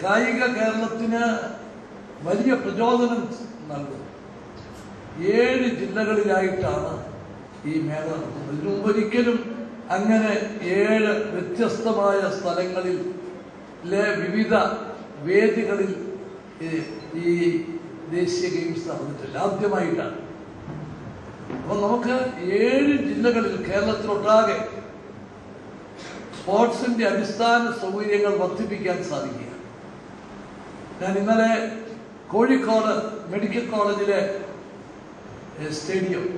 കായിക കേരളത്തിന് വലിയ പ്രചോദനം നൽകും. 7 ജില്ലകളിലായിട്ടാണ് ഈ മേള നടത്തുന്നത്. ഇതിനു മുമ്പൊരിക്കലും അങ്ങനെ 7 വ്യത്യസ്തമായ സ്ഥലങ്ങളിലെ വിവിധ വേദികളിൽ ഈ ദേശീയ ഗെയിംസ് നടന്നിട്ടില്ല, ആദ്യമായിട്ടാണ്. അപ്പൊ നമുക്ക് 7 ജില്ലകളിൽ കേരളത്തിലൊട്ടാകെ സ്പോർട്സിന്റെ അടിസ്ഥാന സൗകര്യങ്ങൾ വർദ്ധിപ്പിക്കാൻ സാധിക്കുക. ഞാൻ ഇന്നലെ കോഴിക്കോട് മെഡിക്കൽ കോളേജിലെ സ്റ്റേഡിയം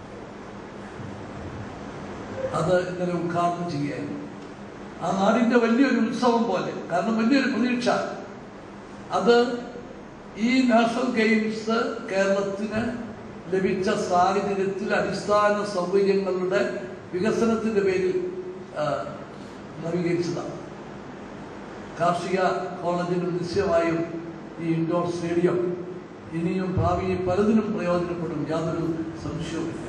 അത് ഇന്നലെ ഉദ്ഘാടനം ചെയ്യുകയായിരുന്നു. ആ നാടിന്റെ വലിയൊരു ഉത്സവം പോലെ, കാരണം വലിയൊരു പ്രതീക്ഷ അത് ഈ നാഷണൽ ഗെയിംസ് കേരളത്തിന് ലഭിച്ച സാഹചര്യത്തിൽ അടിസ്ഥാന സൗകര്യങ്ങളുടെ വികസനത്തിന്റെ പേരിൽ നവീകരിച്ചതാണ്. കാർഷിക കോളേജിന് നിശ്ചയമായും ഈ ഇൻഡോർ സ്റ്റേഡിയം ഇനിയും ഭാവിയിൽ പലതിനും പ്രയോജനപ്പെടും, യാതൊരു സംശയവുമില്ല.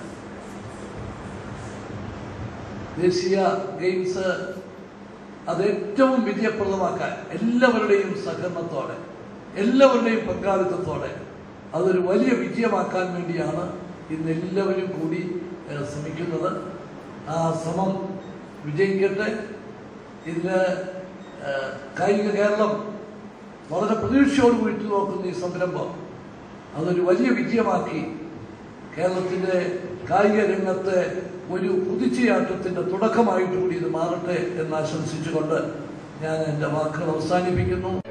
ദേശീയ ഗെയിംസ് അത് ഏറ്റവും വിജയപ്രദമാക്കാൻ എല്ലാവരുടെയും സഹകരണത്തോടെ, എല്ലാവരുടെയും പങ്കാളിത്തത്തോടെ അതൊരു വലിയ വിജയമാക്കാൻ വേണ്ടിയാണ് ഇന്ന് എല്ലാവരും കൂടി ശ്രമിക്കുന്നത്. ആ ശ്രമം വിജയിക്കട്ടെ. ഇതിന് കായിക കേരളം വളരെ പ്രതീക്ഷയോടുകൂടി നോക്കുന്ന ഈ സംരംഭം അതൊരു വലിയ വിജയമാക്കി കേരളത്തിൻ്റെ കായിക രംഗത്തെ ഒരു കുതിച്ചുചാട്ടത്തിൻ്റെ തുടക്കമായിട്ട് കൂടി ഇത് മാറട്ടെ എന്ന് ആശംസിച്ചുകൊണ്ട് ഞാൻ എൻ്റെ വാക്കുകൾ അവസാനിപ്പിക്കുന്നു.